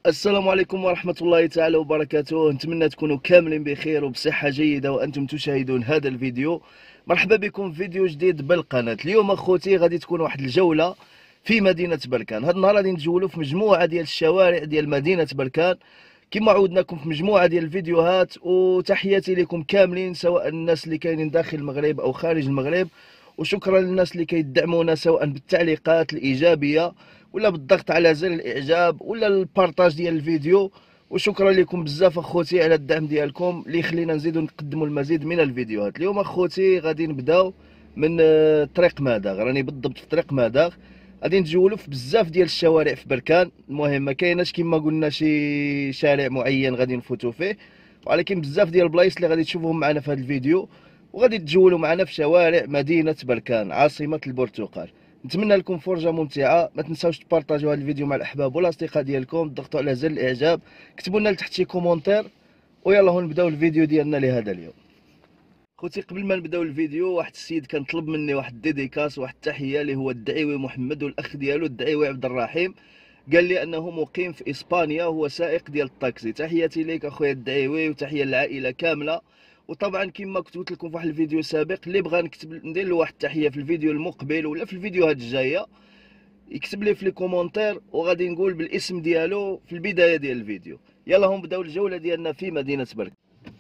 السلام عليكم ورحمة الله تعالى وبركاته. نتمنى تكونوا كاملين بخير وبصحة جيدة وأنتم تشاهدون هذا الفيديو. مرحبا بكم في فيديو جديد بالقناة. اليوم أخوتي غادي تكون واحد الجولة في مدينة بركان. هذا النهار غادي نتجولوا في مجموعة ديال الشوارع ديال مدينة بركان كما عودناكم في مجموعة ديال الفيديوهات. وتحياتي لكم كاملين، سواء الناس اللي كاينين داخل المغرب أو خارج المغرب، وشكرا للناس اللي كيدعمونا سواء بالتعليقات الإيجابية ولا بالضغط على زر الاعجاب ولا البارطاج ديال الفيديو. وشكرا لكم بزاف اخوتي على الدعم ديالكم اللي يخلينا نزيدو نقدموا المزيد من الفيديوهات. اليوم اخوتي غادي نبداو من طريق ماداغ. راني بالضبط في طريق ماداغ، غادي نتجولوا في بزاف ديال الشوارع في بركان. المهم ما كايناش كما قلنا شي شارع معين غادي نفوتوا فيه، ولكن بزاف ديال البلايص اللي غادي تشوفوهم معنا في هذا الفيديو، وغادي تجولوا معنا في شوارع مدينة بركان عاصمة البرتقال. نتمنى لكم فرجه ممتعه. ما تنساوش تبارطاجيو هذا الفيديو مع الاحباب والاصدقاء ديالكم، ضغطوا على زر الاعجاب، كتبوا لنا لتحت شي كومونتير، ويلا هو نبداو الفيديو ديالنا لهذا اليوم. خوتي قبل ما نبداو الفيديو، واحد السيد كان طلب مني واحد الديديكاس، واحد التحيه، اللي هو الدعيوي محمد والاخ ديالو الدعيوي عبد الرحيم. قال لي انه مقيم في اسبانيا وهو سائق ديال الطاكسي. تحياتي ليك اخويا الدعيوي وتحيه للعائله كامله. وطبعا كما كنت قلت لكم في واحد الفيديو سابق، اللي بغى ندير له واحد التحيه في الفيديو المقبل ولا في الفيديوهات الجايه يكتب لي في لي كومونتير، وغادي نقول بالاسم ديالو في البدايه ديال الفيديو. يلا هم نبداو الجوله ديالنا في مدينه بركان.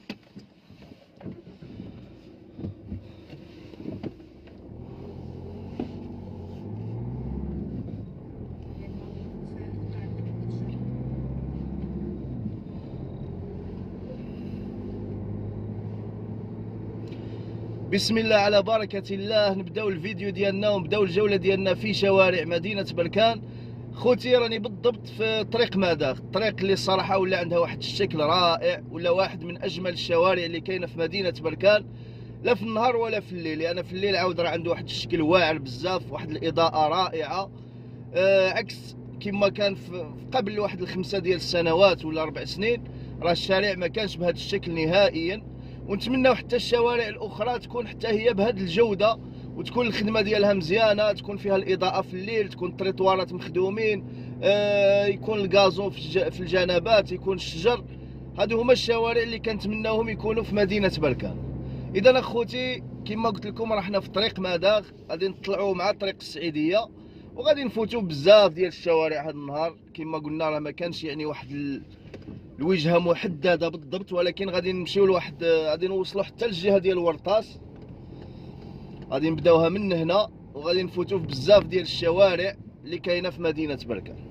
بسم الله على بركة الله. نبداو الفيديو ديالنا ونبداو الجولة ديالنا في شوارع مدينة بركان. خوتي راني بالضبط في طريق ماداغ، الطريق اللي الصراحة ولا عندها واحد الشكل رائع، ولا واحد من أجمل الشوارع اللي كاينة في مدينة بركان، لا في النهار ولا في الليل. لأن في الليل عاود راه عنده واحد الشكل واعر بزاف، واحد الإضاءة رائعة، عكس كما كان في قبل واحد ال5 ديال السنوات ولا 4 سنين. راه الشارع ما كانش بهذا الشكل نهائيا. ونتمناو حتى الشوارع الاخرى تكون حتى هي بهذه الجوده، وتكون الخدمه ديالها مزيانه، تكون فيها الاضاءه في الليل، تكون التريطوارات مخدومين، يكون الغازو في الجنبات، يكون الشجر. هادو هما الشوارع اللي كنتمناوهم يكونوا في مدينه بركان. اذا اخوتي كما قلت لكم راه حنا في طريق ماداغ، غادي نطلعوا مع طريق السعيديه، وغادي نفوتوا بزاف ديال الشوارع هذا النهار. كما قلنا راه ما كانش يعني واحد الوجهه محدده بالضبط، ولكن غادي نمشيو لواحد، غادي نوصلوا حتى للجهه ديال ورطاس. غادي نبداوها من هنا وغادي نفوتوا في بزاف ديال الشوارع اللي كاينه في مدينه بركان.